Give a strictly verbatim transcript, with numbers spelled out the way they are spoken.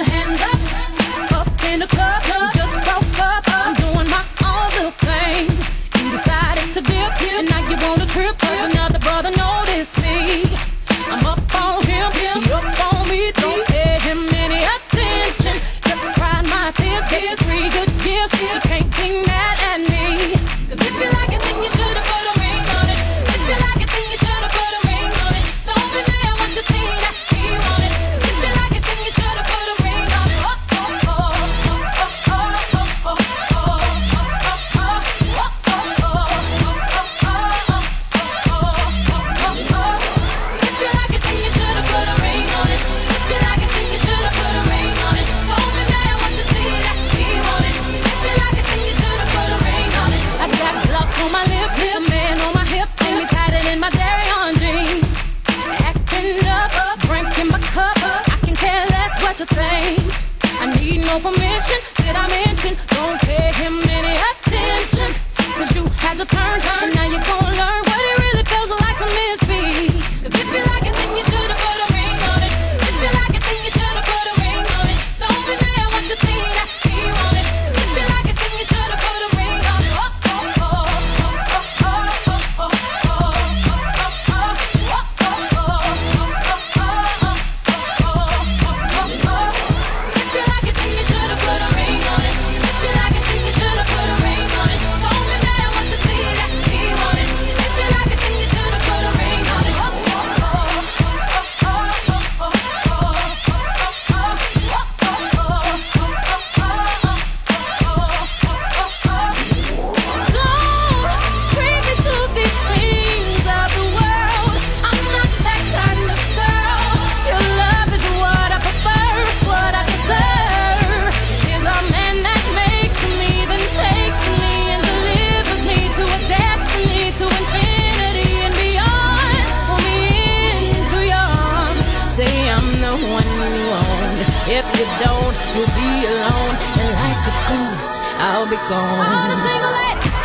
hands up, up in the club. You just broke up, I'm doing my own little thing. You decided to dip, and now you want a trip, 'cause another brother noticed me. I'm up on him, he up on me. Don't pay him any attention. Just cried my tears, get three good years. You can't be mad at me. 'Cause if you like it, then you should've put a ring on it. If you like it, then you should've put a ring on it. Don't be mad once you see that he want it. 'Cause if you like it, then you should've put a ring on it. Oh, oh, oh, oh, oh, oh, oh, oh, If you like it, then you should've put a ring on it. If you like it, then you should've put a ring on it. Don't be mad once you see that he want it. If you like it, then you should've put a ring on it. I got gloss on my lips, a man on my hips, and me tighter than my dairy on jeans. Acting up, drinking my cup, I can care less what you think. I need no permission, did I mention? Don't pay him any attention, 'cause you had your turn, and now you're gonna learn what it really feels like to miss me. 'Cause if you like it, then you should've put a ring on it. If you like it, then you should've put a ring on it. Don't be mad once you see that he want it. 'Cause if you like it, then you should've put a ring on it. Oh, oh, oh, oh, oh, oh, oh, oh, If you like it, then you should've put a ring on it. If you like it, then you should've put a ring on it. Don't be mad once you see that he want it. If you like it, then you should've put a ring on it. Oh, oh, oh, oh, oh, oh, Don't treat me to these things of the world. I'm not that kind of girl. Your love is what I prefer, what I deserve. Is a man that makes me, then takes me and delivers me to a destiny, to infinity and beyond. Pull me into your arms, say I'm the one you want. If you don't, you'll be alone, and like a ghost, I'll be gone. All the single ladies,